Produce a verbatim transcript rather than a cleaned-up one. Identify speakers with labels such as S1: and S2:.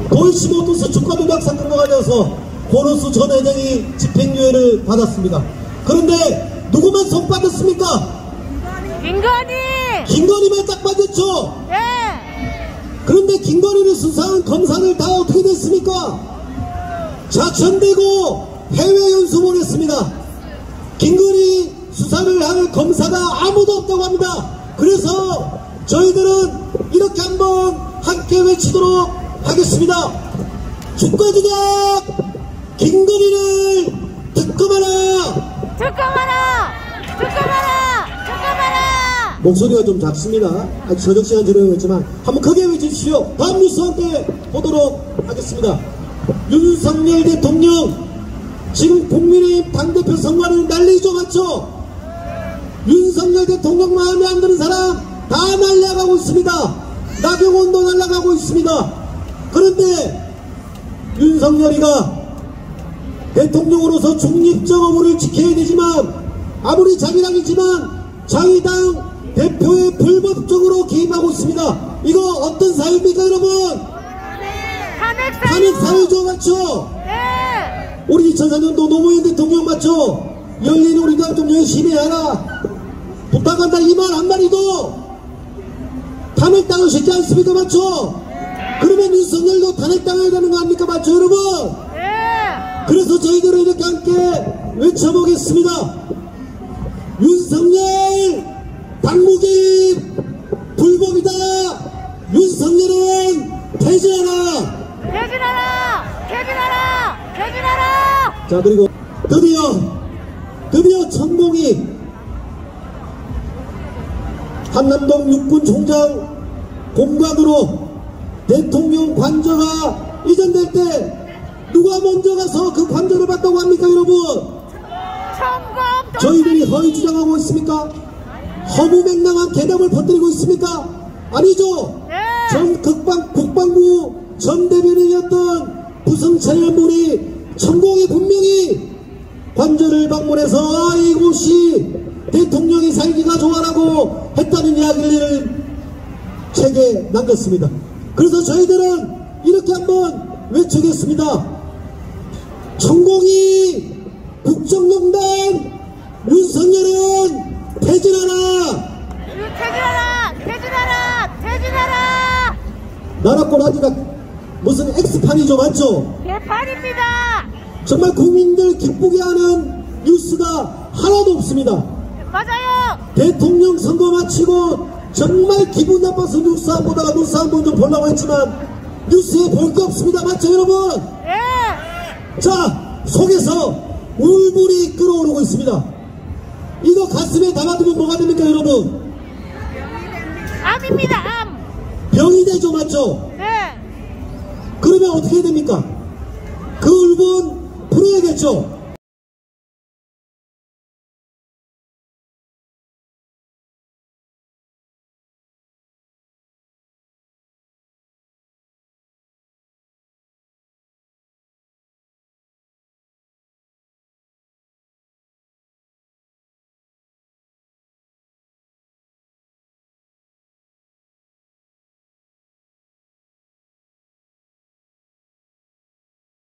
S1: 도이치모터스 주가조작 사건과 관련해서 권오수 전 회장이 집행유예를 받았습니다. 그런데 누구만 속 빠졌습니까?
S2: 김건희!
S1: 김건희만 딱 빠졌죠?
S2: 네!
S1: 그런데 김건희를 수사한 검사들 다 어떻게 됐습니까? 좌천되고 해외 연수 보냈습니다. 김건희 수사를 할 검사가 아무도 없다고 합니다. 그래서 저희들은 이렇게 한번 함께 외치도록 하겠습니다. 주가조작 김건희를 특검하라!
S2: 특검하라! 특검하라! 특검하라!
S1: 목소리가 좀 작습니다. 아직 저녁 시간 지나겠지만 한번 크게 외치십시오. 다음 뉴스 함께 보도록 하겠습니다. 윤석열 대통령 지금 국민의힘 당대표 선거는 난리죠, 맞죠? 윤석열 대통령 마음에 안 드는 사람 다 날아가고 있습니다. 나경원도 날아가고 있습니다. 그런데 윤석열이가 대통령으로서 중립적 업무를 지켜야 되지만 아무리 자기당이지만 자기당 대표에 불법적으로 개입하고 있습니다. 이거 어떤 사회입니까, 여러분? 탄핵 사회죠, 맞죠?
S2: 네.
S1: 우리 이천사 년도 노무현 대통령 맞죠? 열린 우리당 좀 열심히 해라 부탁한다 이 말 한마디도 탄핵당을 쉽지 않습니까, 맞죠? 그러면 윤석열도 탄핵당해야 되는 거 아닙니까, 맞죠, 여러분?
S2: 네.
S1: 그래서 저희들은 이렇게 함께 외쳐보겠습니다. 윤석열 당무개입 불법이다. 윤석열은 퇴진하라.
S2: 퇴진하라! 퇴진하라! 퇴진하라!
S1: 자, 그리고 드디어 드디어 천공이 한남동 육군총장 공관으로 대통령 관저가 이전될 때 누가 먼저 가서 그 관저를 받다고 합니까, 여러분? 저희들이 허위 주장하고 있습니까? 허무맹랑한 개담을 퍼뜨리고 있습니까? 아니죠?
S2: 네.
S1: 전 국방, 국방부 전 대변인이었던 부승찬연물이 천공이 분명히 관저를 방문해서 아, 이곳이 대통령이 살기가 좋아라고 했다는 이야기를 책에 남겼습니다. 그래서 저희들은 이렇게 한번 외치겠습니다. 천공이 국정농단 윤석열은 퇴진하라.
S2: 퇴진하라! 퇴진하라! 퇴진하라!
S1: 나라권 하기가 무슨 엑스판이죠, 맞죠?
S2: 개판입니다!
S1: 정말 국민들 기쁘게 하는 뉴스가 하나도 없습니다.
S2: 맞아요!
S1: 대통령 선거 마치고 정말 기분 나빠서 뉴스 안 보다가 뉴스 한 번 좀 보려고 했지만 뉴스에 볼 게 없습니다. 맞죠, 여러분?
S2: 예!
S1: 자, 속에서 울분이 끓어오르고 있습니다. 이거 가슴에 담아두면 뭐가 됩니까, 여러분?
S2: 암입니다, 암!
S1: 병이 되죠, 맞죠?
S2: 네!
S1: 그러면 어떻게 해야 됩니까? 그 울분 풀어야겠죠?